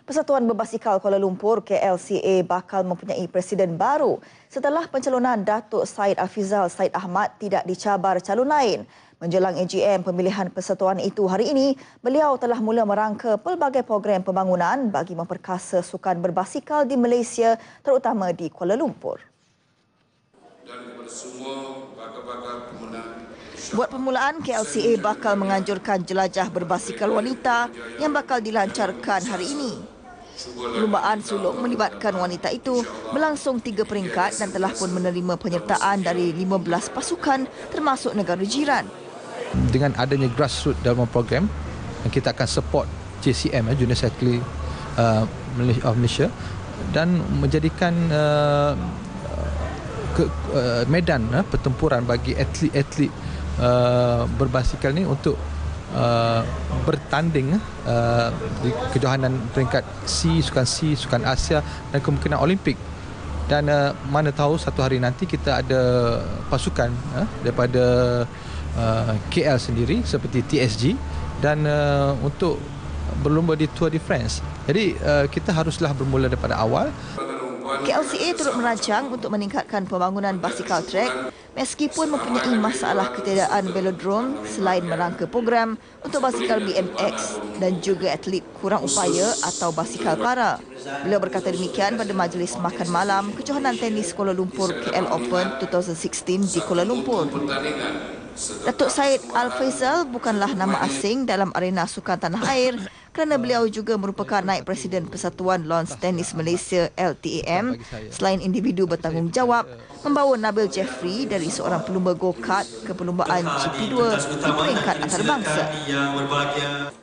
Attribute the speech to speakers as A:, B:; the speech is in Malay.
A: Persatuan Berbasikal Kuala Lumpur KLCA bakal mempunyai presiden baru setelah pencalonan Datuk Syed Afizal Syed Ahmad tidak dicabar calon lain. Menjelang AGM pemilihan persatuan itu hari ini, beliau telah mula merangka pelbagai program pembangunan bagi memperkasa sukan berbasikal di Malaysia, terutama di Kuala Lumpur.
B: Dan kepada semua bakal-bakal pemenang.
A: Buat permulaan, KLCA bakal menganjurkan jelajah berbasikal wanita yang bakal dilancarkan hari ini. Perlumbaan sulung melibatkan wanita itu berlangsung 3 peringkat dan telah pun menerima penyertaan dari 15 pasukan termasuk negara jiran.
C: Dengan adanya grassroots dalam program, kita akan support JCM, Junior Cycling of Malaysia, dan menjadikan medan pertempuran bagi atlet-atlet berbasikal ni untuk bertanding di kejohanan peringkat C, Sukan Asia dan kemungkinan Olimpik. Dan mana tahu satu hari nanti kita ada pasukan daripada KL sendiri seperti TSG dan untuk berlumba di Tour de France. Jadi kita haruslah bermula daripada awal.
A: KLCA turut merancang untuk meningkatkan pembangunan basikal trek meskipun mempunyai masalah ketiadaan velodrome selain merangka program untuk basikal BMX dan juga atlet kurang upaya atau basikal para. Beliau berkata demikian pada majlis makan malam kejohanan tenis Kuala Lumpur KL Open 2016 di Kuala Lumpur. Datuk Syed Al-Faizal bukanlah nama asing dalam arena sukan tanah air kerana beliau juga merupakan naib presiden Persatuan Lawns Tenis Malaysia LTAM. Selain individu bertanggungjawab, membawa Nabil Jeffrey dari seorang pelumba go-kart ke perlumbaan GP2 di peringkat antarabangsa.